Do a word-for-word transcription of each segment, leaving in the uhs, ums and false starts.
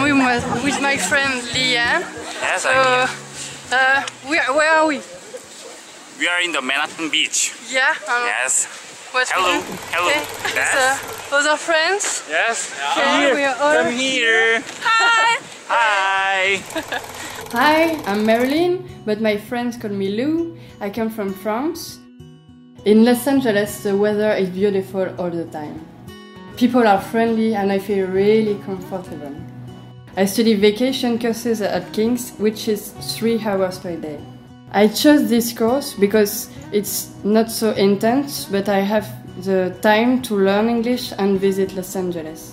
with my, with my friend Lian. Yes, so, I'm here. Uh, we are, where are we? We are in the Manhattan Beach. Yeah. Um, Yes. What's Hello. with- Hello. Okay. Yes. With, uh, other friends. Yes. Okay, Come here. we are all Come here. Hi. Hi. Hi, I'm Marilyn, but my friends call me Lou. I come from France. In Los Angeles, the weather is beautiful all the time. People are friendly and I feel really comfortable. I study vacation courses at King's, which is three hours per day. I chose this course because it's not so intense, but I have the time to learn English and visit Los Angeles.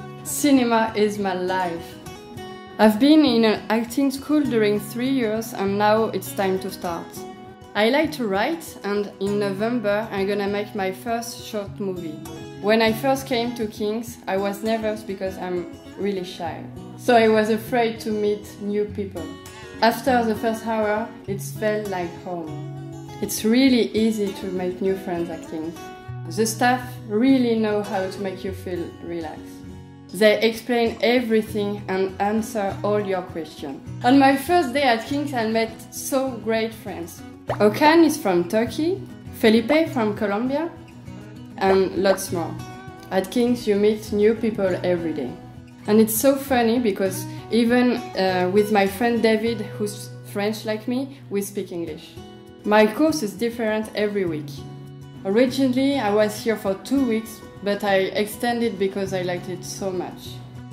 Cinema is my life. I've been in an acting school during three years and now it's time to start. I like to write and in November I'm gonna make my first short movie. When I first came to King's, I was nervous because I'm really shy. So I was afraid to meet new people. After the first hour, it felt like home. It's really easy to make new friends at King's. The staff really know how to make you feel relaxed. They explain everything and answer all your questions. On my first day at King's, I met so great friends. Okan is from Turkey, Felipe from Colombia, and lots more. At King's, you meet new people every day. And it's so funny because even uh, with my friend David, who's French like me, we speak English. My course is different every week. Originally, I was here for two weeks, but I extended because I liked it so much.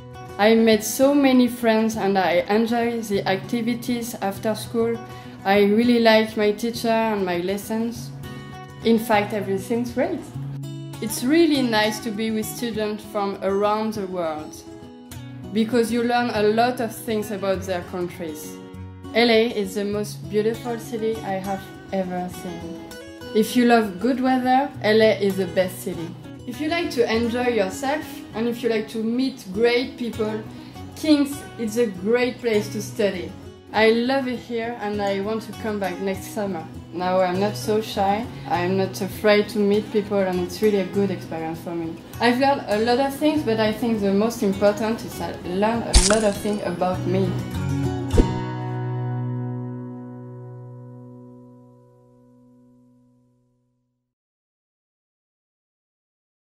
I met so many friends and I enjoy the activities after school. I really like my teacher and my lessons. In fact, everything's great. It's really nice to be with students from around the world because you learn a lot of things about their countries. L A is the most beautiful city I have ever seen. If you love good weather, L A is the best city. If you like to enjoy yourself and if you like to meet great people, King's is a great place to study. I love it here and I want to come back next summer. Now I'm not so shy, I'm not afraid to meet people and it's really a good experience for me. I've learned a lot of things, but I think the most important is I learned a lot of things about me.